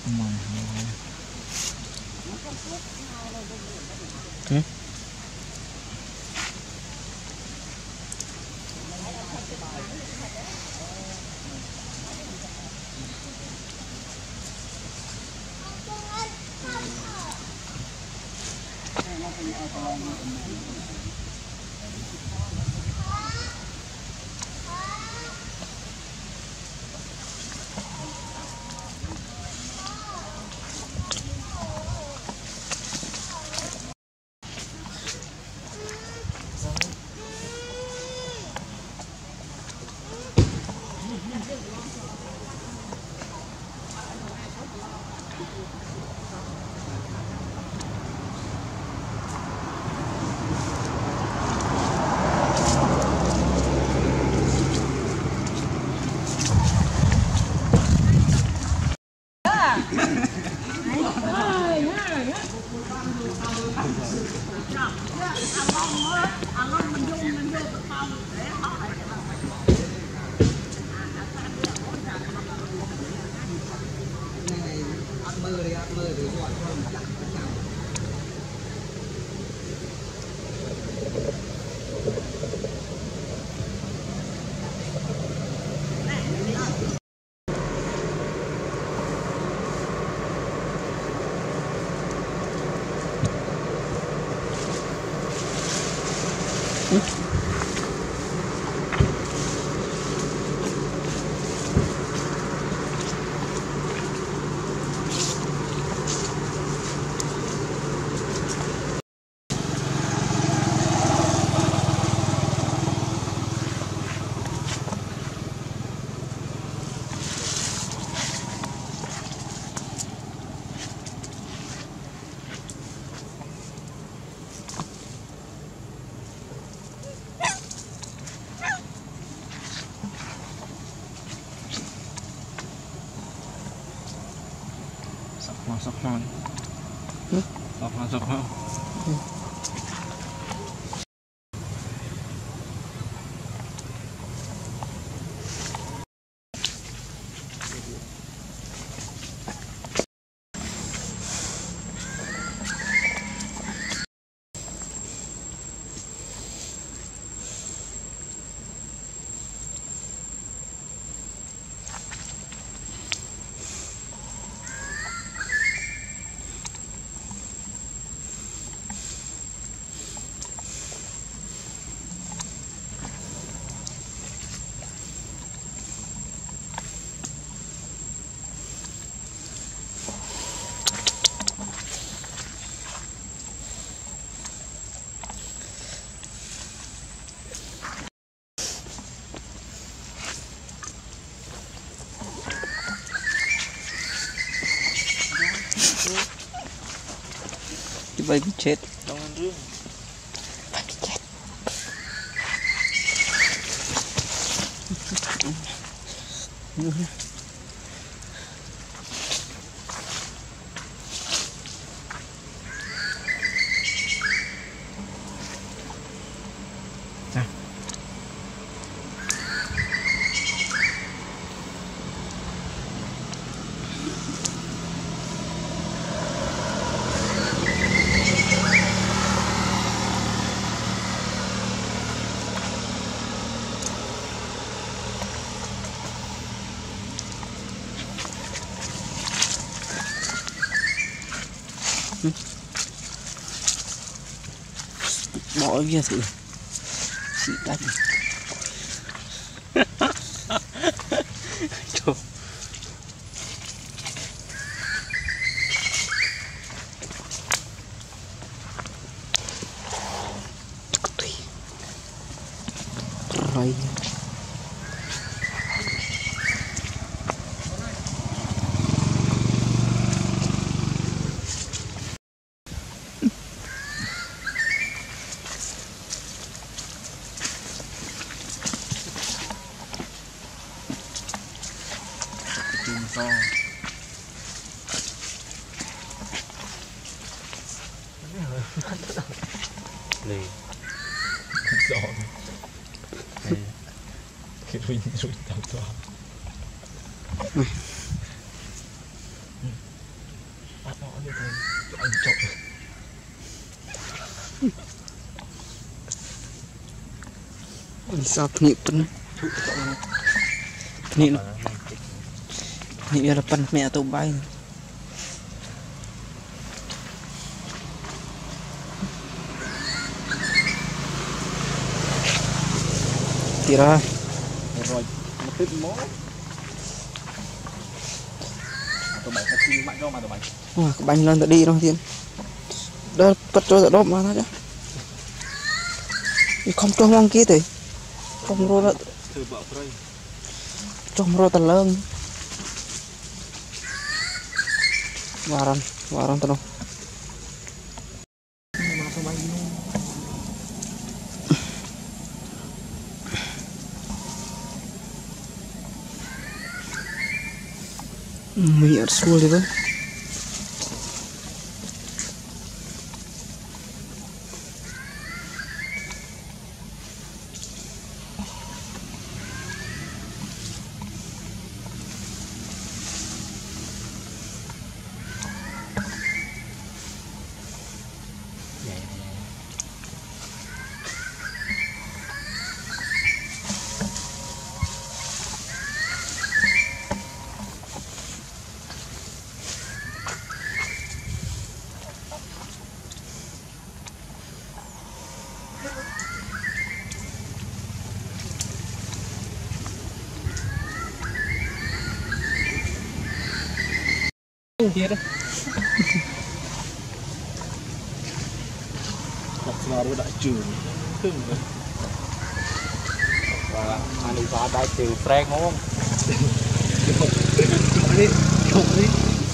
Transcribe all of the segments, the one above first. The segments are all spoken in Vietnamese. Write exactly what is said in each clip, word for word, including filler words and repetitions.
Mày hả? Sọc non sọc non sọc non cái bay bị chết trong rương bay bị chết bỏ kia thử xịt đánh trời rồi to lì giòn cái ruin ruin tao to Sao nhị phân nhị nhị là phân mẹ tàu bay thì ra rồi một tiếp mố tụi bay sẽ mạnh cho mà tụi bay wow, cái bánh lên tự đi đâu thiên đó bắt cho đốp mà thôi chứ không cho mong kia thì không rồi đó trong rồi tần lơn varan varan tao mình ở school đi với kia đó đặt vào đại trường thương và Anissa đại trường Frank không đi không đi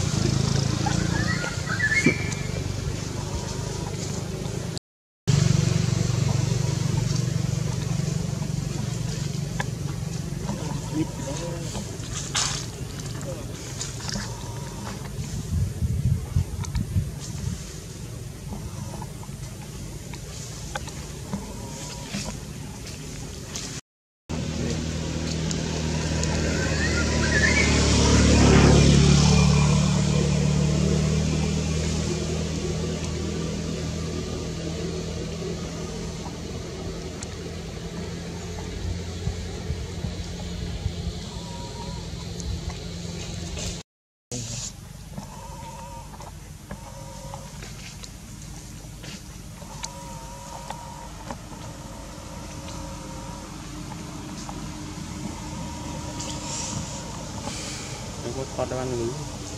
có đoan nghĩ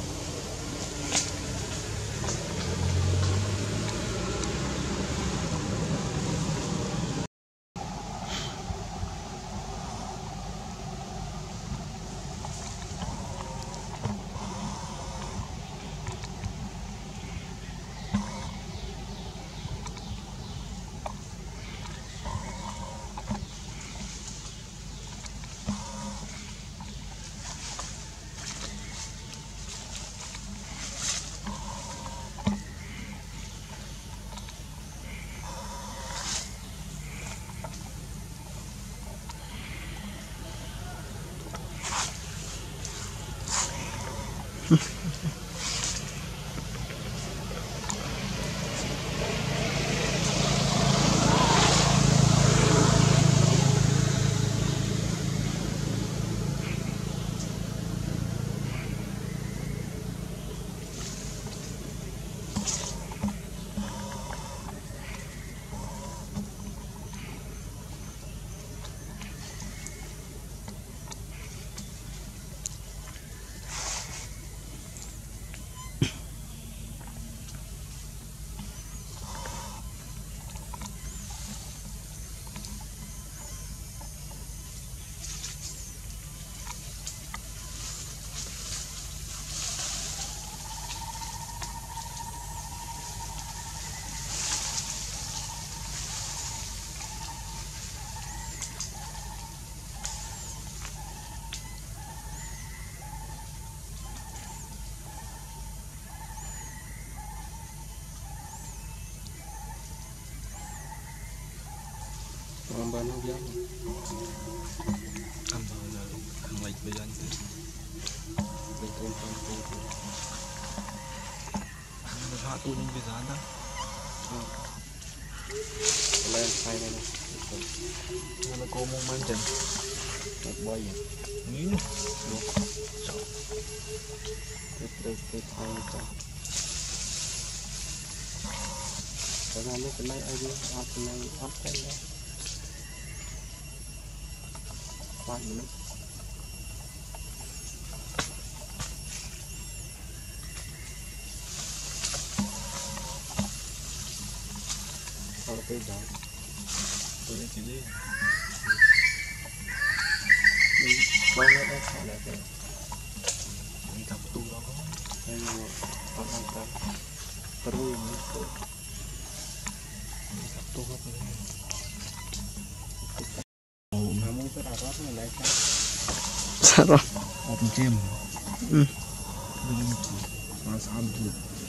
Alba nó biết Alba là thằng lệch bây giờ bây tôi tôi tôi hạ tu nên về giá đó lên hai này này là cô mong mang chân một bay nghĩ nữa được được được hai trăm cái này cái này ai đi ăn cái này ăn cái này khoan nữa sau đó đó tôi sẽ chỉ đi mình bao nhiêu đây phải là cái mình tập tu đó hay là còn ăn tập tập rồi mình tập tu hết rồi mà muốn cái đào rót này lại sao sao rồi một chim ừ mà sao được